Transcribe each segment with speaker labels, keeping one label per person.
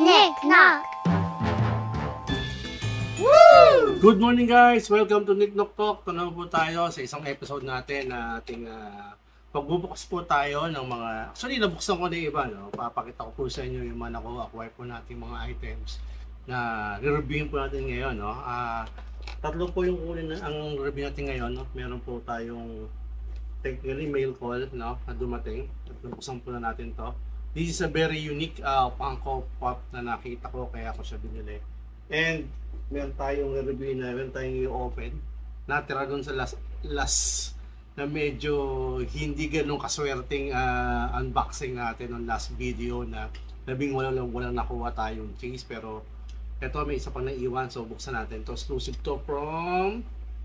Speaker 1: Nick Knock.
Speaker 2: Good morning guys! Welcome to Nick Knock Talk. Tunaw po tayo sa isang episode natin na ating pagbubukas po tayo ng mga... Actually, nabuksan ko na yung iba. No? Papakita ko po sa inyo yung mga nakuha po natin mga items na re-reviewin po natin ngayon. No? Tatlo po yung kunin ang review natin ngayon. No? Meron po tayong technically mail call no? Na dumating. At nabuksan po na natin to. This is a very unique Funko Pop na nakita ko kaya ako siya binili. And meron tayong review na, meron tayong i-open. Natira doon sa last na medyo hindi ganun kaswerteng unboxing natin ng last video na walang nakuha tayong case. Pero eto may isa pang naiwan, so buksan natin. Ito exclusive to from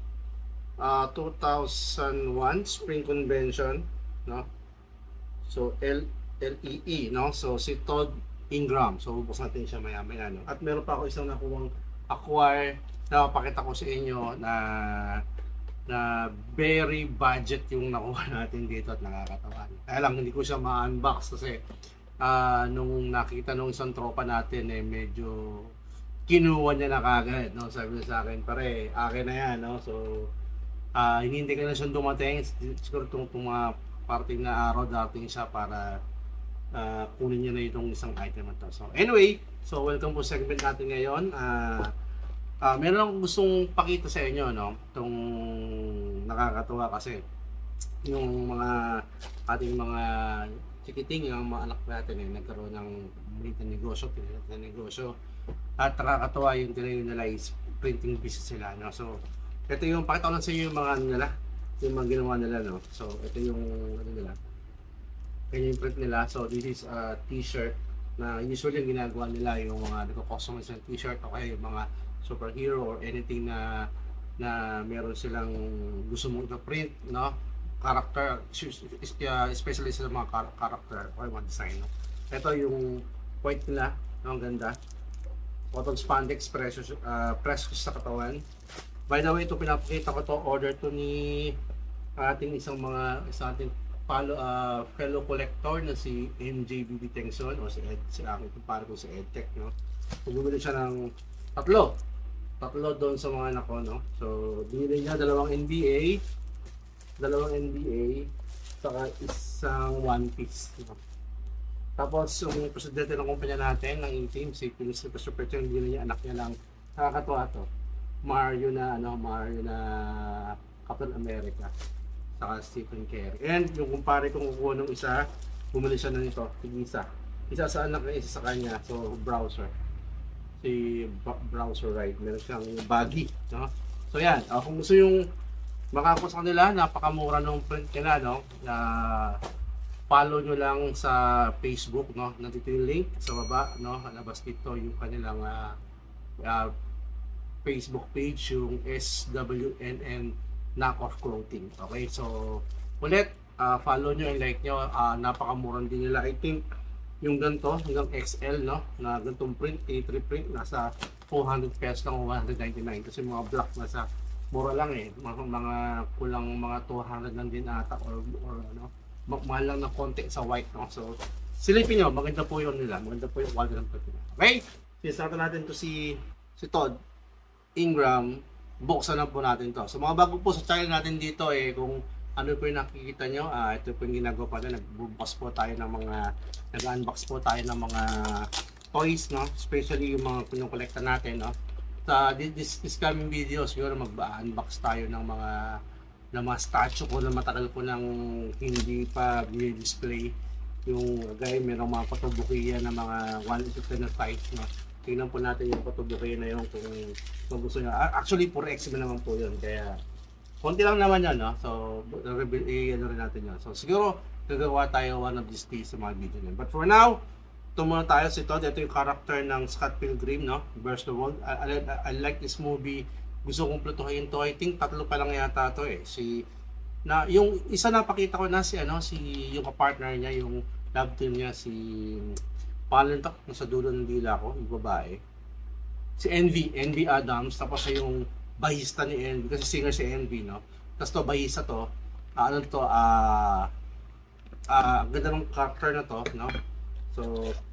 Speaker 2: 2001 Spring Convention, no? So LEE, no? So si Todd Ingram. So buksan natin siya maya-maya, no? At meron pa ako isang nakuwang acquire na papakita ko sa inyo na very budget yung nakuha natin dito at nakakatawa. Kaya lang hindi ko siya ma-unbox kasi nung nakita nung isang tropa natin medyo kinuha niya na kagad, no? Sabi niya sa akin, pare, akin na yan, no? So hinihintay ko na siyang dumating. Siguro itong mga parting na araw dating siya para kunin niya na itong isang item na to. So anyway, so welcome po segment natin ngayon. Meron akong gustong pakita sa inyo, no? Itong nakakatuwa kasi yung mga ating mga chikiting, yung mga anak natin nagkaroon ng maliit na negosyo, at nakakatuwa yung tinayo nila is printing business sila, no? So ito yung pakita ko lang sa inyo yung mga nila, yung mga ginawa nila, no? So ito yung ano nila, kanya yung print nila. So this is a t-shirt na usually yung ginagawa nila yung mga nagko-customize ng t-shirt o kaya yung mga superhero or anything na meron silang gusto mong i-print, no? Character, especially sa mga character or mga design, no? Ito yung white nila, no? Ang ganda. Cotton spandex, precious sa katawan. By the way, ito pinapakita ko to, order to ni ating isang ating fellow collector na si MJBB Tengson o si aking kumpare ko si EdTech, no? Bumili siya ng tatlo doon sa mga anak ko, no? So binili niya dalawang NBA, saka isang One Piece, no? Tapos yung presidente ng kumpanya natin ng team, si Mr. Super Chen, binili niya anak niya lang. Nakakatuwa to, Mario na Captain America, saka Stephen Curry. And yung kumpare kong kukuha ng isa, bumili siya ng ito, isa sa anak niya, isa sa kanya. So browser, si browser, right? Meron siyang baggy, no? So yan, kung gusto yung makakuha sa kanila, napakamura ng print nila, no? Follow nyo lang sa Facebook, no? Nandito yung link sa baba, no? Labas dito yung kanilang Facebook page, yung SWNN Knockoff Clothing. Okay, so ulit, follow nyo and like nyo. Napakamurang din nila. I think yung ganito hanggang XL, no, na ganitong print, A3 print, nasa 400 pesos lang o 199. Kasi mga black nasa mura lang mga kulang mga 200 lang din ata or ano, mahal lang ng konti sa white, no? So silipin nyo, maganda po yun nila, maganda po yung quality ng print nila. Okay, sinasata natin to si Todd Ingram. Buksan na po natin to. So mga bago po sa channel natin dito, kung ano po yung nakikita nyo, ito po yung ginagawa pa na, nagbubukas po tayo ng mga, nag-unbox po tayo ng mga toys, no? Especially yung mga pinukolekta natin, no? Sa this coming video, siguro mag-unbox tayo ng mga statue ko na matagal ko nang hindi pa display. Yung gaya, mayroong mga photobukiya na mga 1:10 na size, no? Tingnan po natin yung photobukiya na yun kung gusto nyo. Actually, puro XM naman po yun. Kaya, konti lang naman yan, no? So, ano rin natin yun. So, siguro, gagawa tayo one of these days sa mga video nyo. But for now, ito muna tayo si Todd. Ito yung character ng Scott Pilgrim, no? Versus the World. I like this movie. Gusto kong plutuhin to. I think tatlo pa lang yata to yung isa napakita ko na yung partner niya, yung love team niya, si pangalan to, nasa dulo ng dila ko, yung babae. Si Envy Adams, tapos yung bahista ni Envy, kasi singer si Envy, no? Tapos to, bahista to, ganda ng character na to, no? So,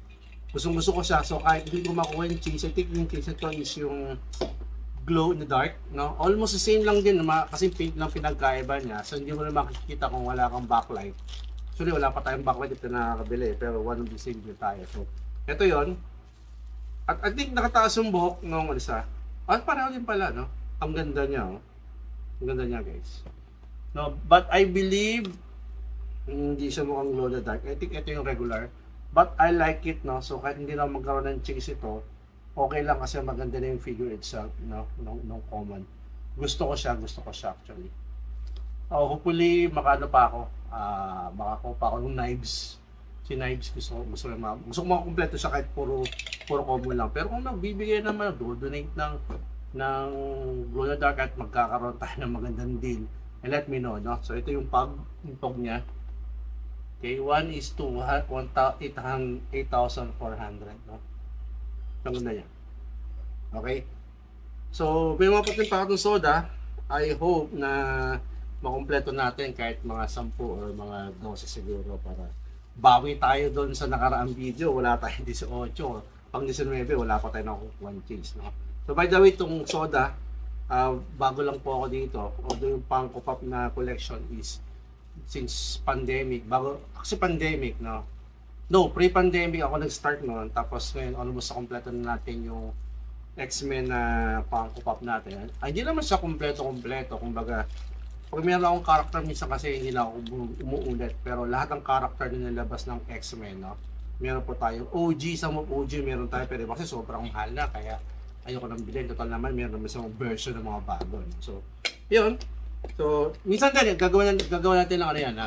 Speaker 2: Gustong-gusto ko siya. So kahit hindi ko makuha yung chase, I think yung chase ito is yung glow in the dark, no? Almost the same lang din, kasi pink lang pinagkaiba niya. So hindi mo na makikita kung wala kang backlight. Actually, wala pa tayong backlight ito nakakabili, pero one of the same din tayo. So, ito yon. At I think nakataas yung buhok nung isa. At pareho din pala, no? Ang ganda niya, oh. Ang ganda niya, guys. No, but I believe hindi siya mukhang glow in the dark. I think ito yung regular. But I like it, no? So kahit hindi na magkaroon ng chase ito, okay lang kasi maganda na yung figure itself, no? Nung common. Gusto ko siya actually. Hopefully makano pa ako. Makakuha pa ako ng knives. Si knives gusto ko makakumpleto siya kahit puro common lang. Pero kung nagbibigay naman, donate ng glow in the dark at magkakaroon tayo ng magandang deal, and let me know, no? So ito yung pog niya. Okay, 1 is to 8,400, no? Ang ganda niya. Okay? So, may mga patin pa itong soda. I hope na makumpleto natin kahit mga 10 or mga 12 siguro para bawi tayo doon sa nakaraang video. Wala tayong 18. Pang 19, wala pa tayo nakukuha ng chase, no? So, by the way, itong soda, bago lang po ako dito. Although yung pang-pop na collection is since pandemic, kasi pandemic, no? No, pre-pandemic ako nag-start noon, tapos ngayon almost na kompleto na natin yung X-Men na pang-pop natin. Ay, hindi naman siya kompleto, kumbaga, pag meron akong character minsan kasi hindi na ako umuulit, pero lahat ng character na nilabas ng X-Men, no? Meron po tayo OG, some of OG meron tayo, pero kasi sobrang mahal na, kaya ayoko nang bilhin. Total naman, meron naman isang version ng mga bago. So, yun. So, minsan din gagawin natin ng ano yan,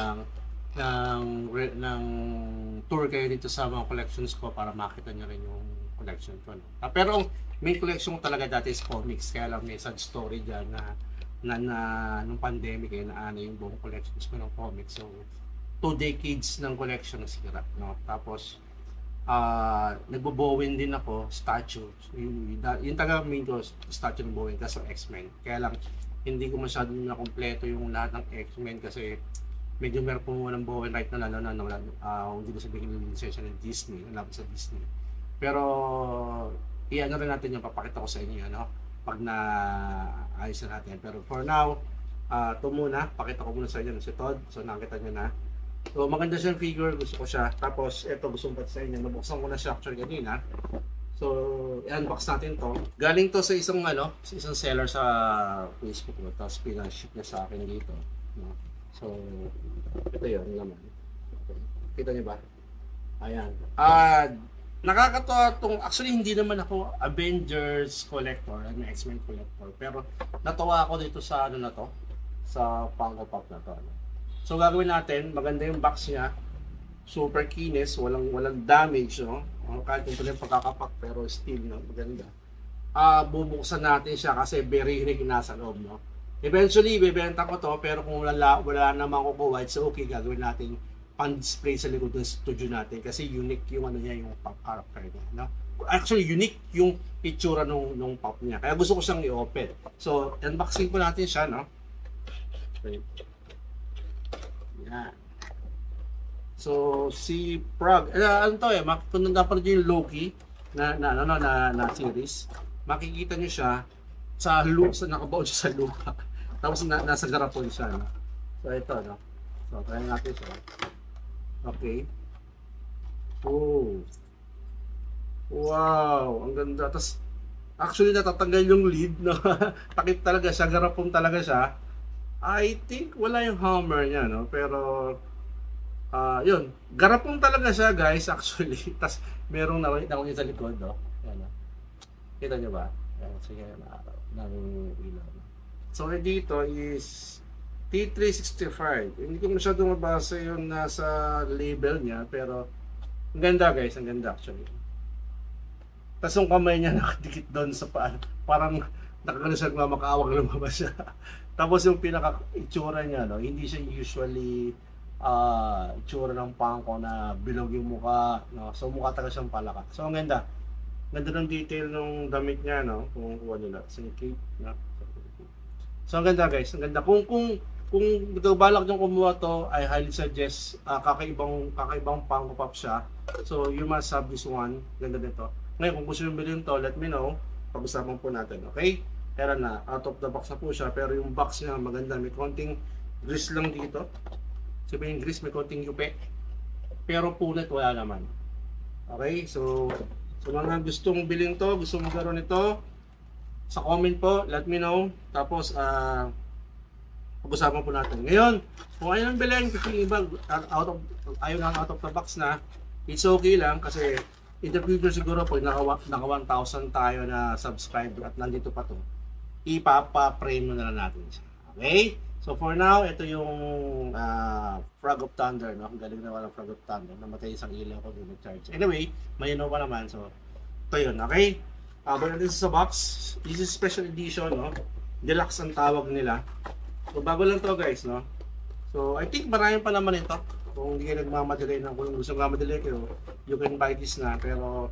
Speaker 2: ng tour kayo dito sa mga collections ko para makita niyo rin yung collection ko, no? Pero main collection ko talaga dati is comics, kaya lang may sad story diyan na nung pandemic na yung buong collections ko ng comics. So 2 decades ng collection na sira, no? Tapos nagbo-Bowen din ako, statue. Yung taga main ko statue ng Bowen kasi X-Men. Kaya lang hindi ko masyadong nakompleto yung lahat ng X-Men kasi medyo meron po ng Bowen right na lalo na hindi ko sabihin yung lisensya ng Disney, wala sa Disney. Pero i-ano rin natin yung papakita ko sa inyo, no? Pag na-ayos na natin. Pero for now, ito muna, pakita ko muna sa inyo si Todd. So nakita nyo na. So maganda siyang figure, gusto ko siya. Tapos ito gusto ko sa inyo, nabuksan ko na siya actually kanina. So, i-unbox natin to. Galing to sa isang seller sa Facebook ko. Tapos pina-ship niya sa akin dito, no? So, ito yun naman. Okay. Kita niyo ba? Ayan. Nakakatawa tong, actually hindi naman ako Avengers collector, X-Men collector, pero natawa ako dito sa ano na to, sa Funko Pop na to. So gagawin natin, maganda yung box niya. Super kinis, walang damage, no? Kahit yung tuloy pagkakapak, pero still, no? Maganda. Bubuksan natin siya kasi very unique nasa loob, no? Eventually, bibenta ko to, pero kung wala naman kukuha, it's okay, gagawin natin pan-display sa likod ng studio natin kasi unique yung ano niya, yung pop character niya, no? Actually, unique yung itsura nung pop niya. Kaya gusto ko siyang i-open. So, unboxing ko natin siya, no? Yan. So, si Prague, ano to kung napanood nyo yung Loki na series, makikita nyo siya sa nakabaon siya sa lupa. Tapos nasa garapon siya, no? So, ito, no? So, try natin siya. Okay. Oh. Wow, ang ganda. Tapos, actually, natatanggal yung lid, no? Takip talaga siya, garapon talaga siya. I think wala yung hammer niya, no? Pero, yun, garapong talaga siya, guys, actually. Tapos merong nakita ko sa likod, no? Yan, no? Kita nyo ba? Yan, sige, ng ilaw. So dito is T365. Hindi ko masyadong mabasa yung nasa label niya, pero ang ganda, guys, ang ganda actually. Tapos yung kamay niya nakadikit doon sa paan, parang nakakano siya makawag lumabas siya. Tapos yung pinaka-itsura niya, no? Hindi siya usually itsura ng pangko na bilog yung mukha, no? So mukha talaga siyang palaka. So ang ganda. Ganda ng detail ng damit niya, no? Kung kuha nila sa cape, no? So ang ganda, guys. Ang ganda. Kung kung nagbalak nyo kumuha to, I highly suggest, kakaibang Funko Pop siya. So, you must have this one. Ganda nito. Ngayon, kung gusto nyo bilhin to, let me know. Pag-usapan po natin, okay? Pero na, out of the box na po siya. Pero yung box niya maganda. May konting grease lang dito. Sabihin grease, may konting yupe. Pero punit, wala naman. Okay? So mga gustong bilhin to, gustong magkaroon nito, sa comment po, let me know. Tapos, pag-usapan po natin. Ngayon, kung ayaw nang bilhin, kasi iba, ayaw nang out of the box na, it's okay lang kasi in the future siguro po, naka 1,000 tayo na subscriber at nandito pa to, ipapa-frame na lang natin siya. Okay? So for now, ito yung Frog of Thunder, no? Ang galing na walang Frog of Thunder. Namatay isang ilaw ko doon nag-charge. Anyway, malinaw pa naman. So, ito yun, okay? But this is a box. This is special edition, no? Deluxe ang tawag nila. So, bago lang to guys, no? So, I think marami pa naman ito. Kung hindi kayo nagmamadali na, kung gusto nagmamadali kayo, you can buy this na. Pero,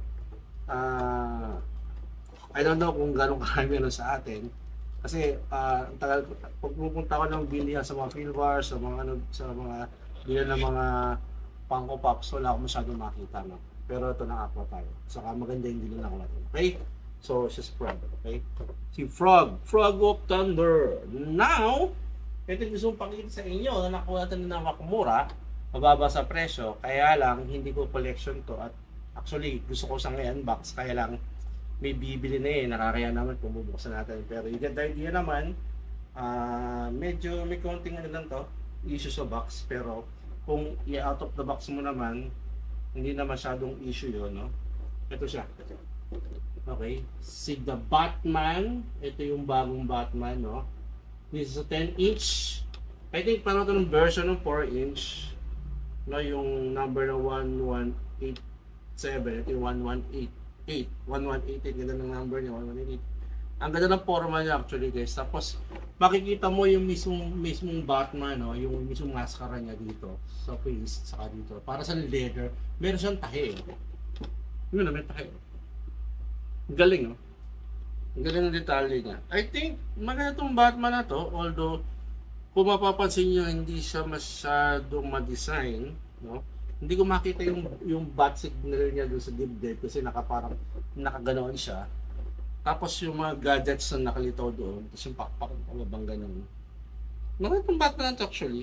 Speaker 2: I don't know kung gano'ng karami meron sa atin. Kasi, tagal, pag pupunta ko ng bilihan sa mga field bars, sa mga bilihan ng mga Funko Pops, wala ako masyadong makita, no? Pero ito nakakuha tayo. Saka maganda yung bilihan ako natin. Okay? So, she's Frog. Okay? Si Frog of Thunder. Now, ito gusto kong pakita sa inyo na nakuha natin na makamura, mababa sa presyo, kaya lang hindi ko collection to at actually gusto ko siyang i-unbox, kaya lang may bibili na nakakaya naman kung bubuksan natin. Pero you get the idea naman, medyo may konting ano lang to, issue sa box, pero kung i-out of the box mo naman, hindi na masyadong issue yun, no? Ito siya. Okay, si The Batman, ito yung bagong Batman, no? This is a 10-inch. I think parang ito ng version ng 4-inch. No, yung number na 1187, ito yung 1188. 1188, ganda ng number niya, 1188. Ang ganda ng forma niya actually guys. Tapos makikita mo yung mismong Batman, no? Yung mismong maskara niya dito sa face, saka dito. Para sa leather, meron siyang tahi. Yun na, may tahi. Galing, no? Ang galing ng detalye niya. I think, maganda itong Batman na to, although, kung mapapansin nyo, hindi siya masyadong ma-design, no? Hindi ko makita yung bat signal niya doon sa dibdib kasi nakaganoon siya. Tapos yung mga gadgets na nakalitaw doon, tapos yung pakpak ng bang ganun. Maganda itong Batman na to actually.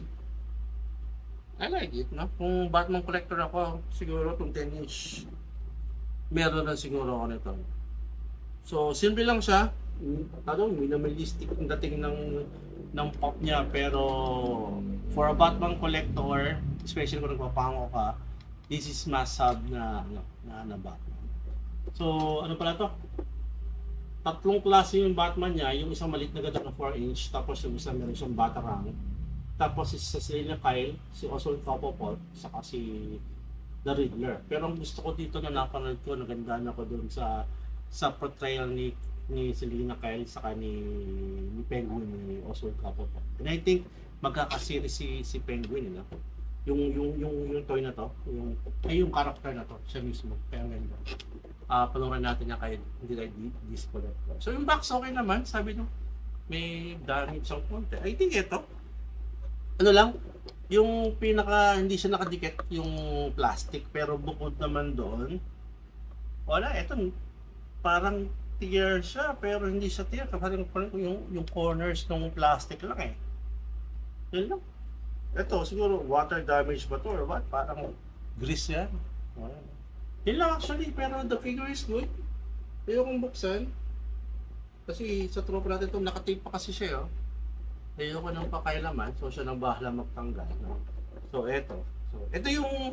Speaker 2: I like it, no? Kung Batman collector ako, siguro itong 10-inch, meron na siguro ako nito. So, simple lang siya. Minimalistic ang dating ng pop niya. Pero, for a Batman collector, especially kung nagpapango ka, this is must-have na Batman. So, ano pala to? Tatlong klase yung Batman niya. Yung isang maliit na ganda na 4-inch. Tapos yung isang meron siyang Batarang. Tapos sa Selina Kyle, si Oswald Cobblepot, saka si The Riddler. Pero ang gusto ko dito na napanood ko, nagandaan ako doon sa portrayal ni Selina Kyle saka ni Penguin, ni Oswald Cobblepot. And I think magkakasiri si Penguin, no? Yung toy na to, yung character na to, siya mismo. Kaya ganda. Panoorin natin niya kay Disco. So yung box okay naman, sabi no, may damage siyang konti. I think ito, ano lang, yung hindi siya nakadikit yung plastic, pero bukod naman doon, wala, ito parang tear siya, pero hindi siya tear, parang yung corners ng plastic lang eh. Yun lang. Ito, siguro water damage ba to or what? Parang grease yan. Yun lang actually, pero the figure is good. Ayokong buksan. Kasi sa tropa natin ito, nakatape pa kasi siya, oh. Ayoko nang pakailaman, so siya nang bahala magtanggal, no? So, ito yung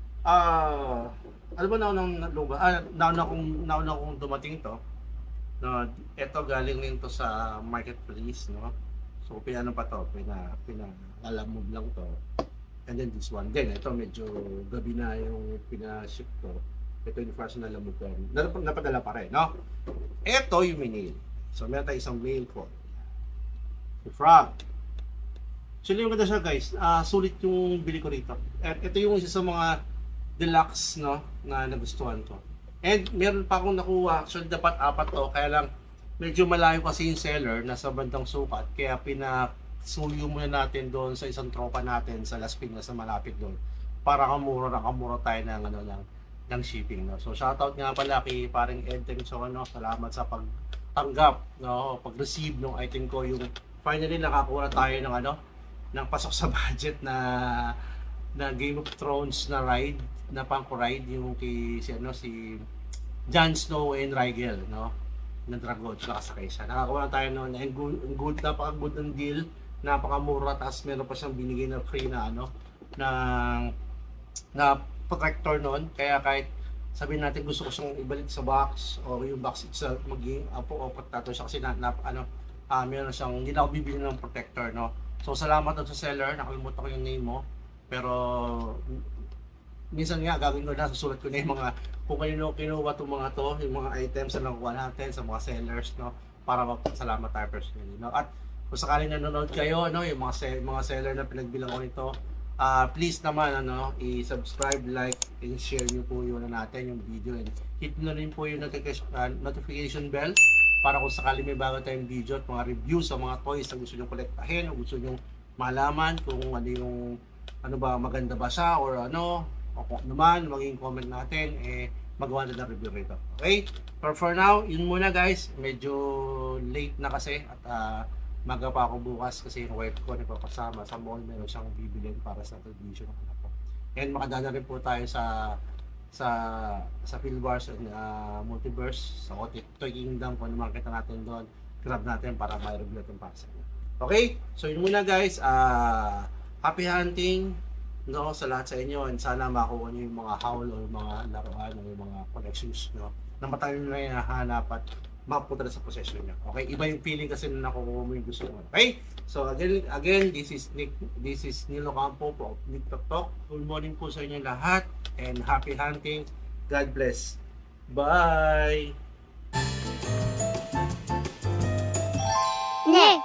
Speaker 2: ano ba nauna kong dumating to, no? Ito galing din to sa marketplace, no? So, pinano pa to, pinalamove lang to. And then this one, then ito medyo gabi na yung pinaship to. Ito yung first na lamove ko. Napadala pa rin, no? Ito yung mail. So, meron tayo isang mail po. Si Frog. Actually, yung ganda siya guys, sulit yung bili ko rito. At ito yung isa sa mga deluxe, no, na nagustuhan ko. And meron pa akong nakuha, actually dapat 4 to, kaya lang medyo malayo kasi yung seller, nasa bandang sukat, kaya suyo muna natin doon sa isang tropa natin sa Las Piñas na malapit doon para kamura tayo ng ng shipping, no. So shoutout nga pala kay paring Edtem, so salamat sa pagtanggap, no, pag-receive ng item ko. Yung finally nakakuha tayo ng ng pasok sa budget na Game of Thrones na ride, na pangko ride, yung kay si Jon Snow and Rhaegal, no, na dragon, nakasakay siya. Nakakuha tayo noon, and good, napaka-good ng deal, napakamura, tapos meron pa siyang binigay na free na na protector noon. Kaya kahit sabihin natin gusto ko siyang ibalik sa box, o yung box itself maging protector siya, kasi meron siyang, hindi na ako bibili ng protector, no. So salamat sa seller, nakalimutan ko yung name mo, pero minsan nga gagawin ko na, susulat ko na yung mga kung kanino kinuha itong mga to, yung mga items na nakuha natin sa mga sellers, no, para magpasalamat tayo personally, no. At kung sakaling nanonood kayo, no, yung mga seller na pinagbilang ko nito, please naman i-subscribe, like, and share niyo po yun natin yung video, and hit na rin po yung notification bell para kung sakaling may bago tayong video at mga reviews sa mga toys na gusto nyo kolektahin o gusto nyo malaman kung ano ba, maganda ba siya, or o kung naman maging comment natin, magawa na ng review rito. Okay? But for now, yun muna guys, medyo late na kasi, at maga pa ako bukas kasi yung wife ko nagpapasama sa mall, meron siyang bibilin para sa tradition ng anak ko. And makadala rin po tayo sa Philwars and Multiverse, sa Toy Kingdom, kung ano makita natin doon, grab natin para may-review natin para sa inyo. Okay? So yun muna guys, happy hunting, no, sa lahat sa inyo, and sana makuha nyo yung mga haul o yung mga laruan o yung mga collections, no, na matagal nyo na hinahanap at mapunta na sa possession nyo. Okay? Iba yung feeling kasi na nakukuha mo yung gusto mo. Okay? So again, this is Nilo Campo po, Nick Tok. Good morning po sa inyo lahat, and happy hunting. God bless. Bye!
Speaker 1: Nick